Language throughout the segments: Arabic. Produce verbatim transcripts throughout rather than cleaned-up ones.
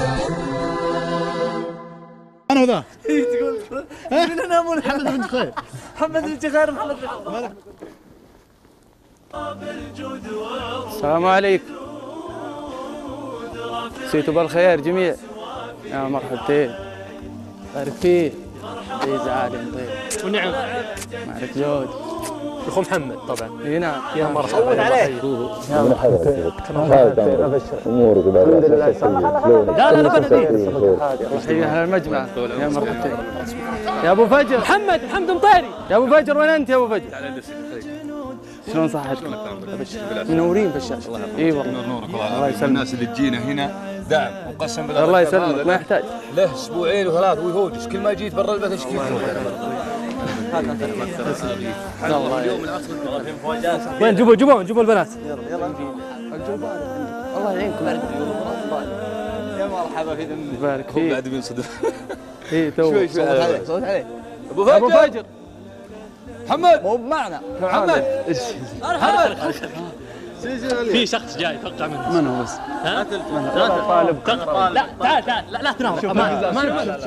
انا وذا تقول من انا مو محمد بن خير محمد بن خير محمد بن السلام عليكم. سيتوا بالخير جميع. يا مرحبتين. بارك فيه. عزيز عالم طيب. ونعم. معك جود. اخو محمد طبعا. اي نعم. يا مرحبا. صوت عليه. يا مرحبا. امورك بعد لا لا لا بدي. تحية اهل المجمع. يا مرحبتين. يا ابو فجر. محمد محمد مطيري. يا ابو فجر وين انت يا ابو فجر؟ شلون صحتكم؟ منورين بالشاشه. اي والله. نورك الله يسلمك. الناس اللي تجينا هنا دعم وقسم بالله. الله يسلمك ما يحتاج. له اسبوعين وثلاث ويهودش كل ما جيت برا البيت اشكي. وين جيبوا جيبوا جيبوا البنات. الله يعينكم. يا مرحبا في ذمك. يبارك هو فيك. قاعد بينصدم. اي تو. شوي شوي عليه صوت عليه. ابو فجر. ابو فجر. محمد. مو بمعنى. محمد. في شخص جاي اتوقع منه. من هو بس؟ ها؟ طالب طالب. لا تعال تعال لا لا تنام. ما ما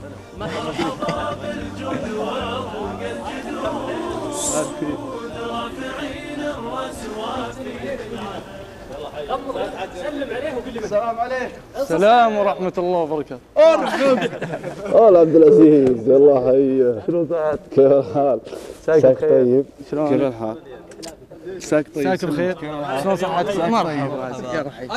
السلام عليكم. السلام ورحمة الله وبركاته. هلا عبد العزيز الله يحييك. شنو ساعات؟ كيف الحال؟ ساك طيب؟ شلون؟ كيف الحال؟ ساك طيب. ساك بخير. شلون صحتك؟ مرحبا. يا رحيم.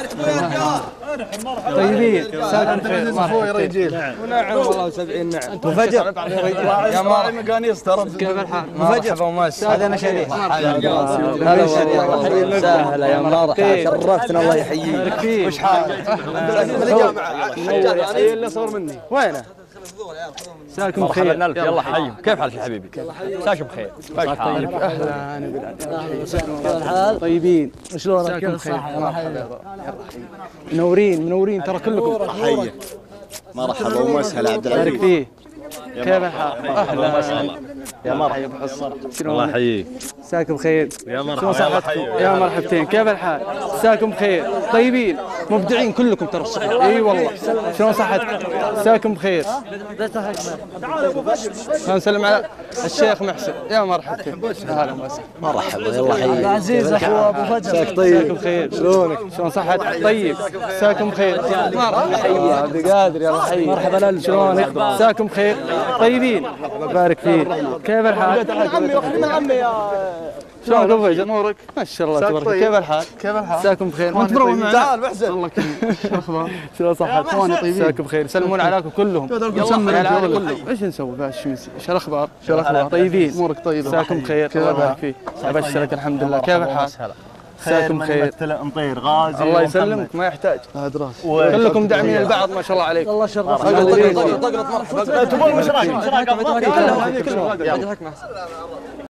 طيبين. ساك بخير. مرحبا. ونعم والله سبعين نعم. ابو فجر. يا مرحبا مقانيص ترى. كيف الحال؟ مرحبا ومس. هذا انا شريف. هلا والله سهلا يا مرحبا شرفتنا الله يحييك. وش حالك؟ من الجامعة. هي اللي صور مني. وينه؟ ساكن بخير. يلا حي. كيف حالك يا حبيبي؟ ساكن بخير. طيب اهلا بالعافيه. طيبين. شلونك؟ ساكن بخير. منورين منورين ترى كلكم. حيك مرحبا ومسهلا عبد العزيز. بارك فيه. كيف الحال؟ اهلا يا مرحبا. الله يحييك. ساكن بخير. يا مرحبا. شلون صحتكم؟ يا مرحبتين. كيف الحال؟ ساكن بخير. طيبين مبدعين كلكم ترى الصحة. اي والله. شلون صحتكم؟ ساكن بخير. خلينا نسلم على الشيخ محسن. يا مرحبتين. اهلا وسهلا. مرحبا يلا حيك. عزيز اخو ابو فجر. ساك طيب. ساكن بخير. شلونك؟ شلون صحتك؟ طيب. ساكن بخير. مرحبا حي عبد القادر يلا حي. مرحبا لك. شلونك؟ ساكن بخير. طيبين. بارك فيك. كيف الحال؟ عمي واخذ عمي يا شلونك ابو فجر؟ نورك؟ ما شاء الله تبارك. كيف الحال؟ كيف الحال؟ ساكن بخير. وانت مروح معنا؟ تعال محسن. الله يكرمك. شو الاخبار؟ شلون صحتك؟ اخواني طيبين. ساكن بخير. يسلمون عليكم كلهم. يلا على كلهم. ايش نسوي بعد شو ايش الاخبار؟ شو الاخبار؟ طيبين. امورك طيبه. ساكن بخير. الله يبارك فيك. ابشرك الحمد لله. كيف الحال؟ ساكن بخير. مطير غازي. الله يسلمك ما يحتاج. كلكم داعمين البعض ما شاء الله عليكم. الله شرف. طيبين. مرحبا. تبون مشراك مشراك.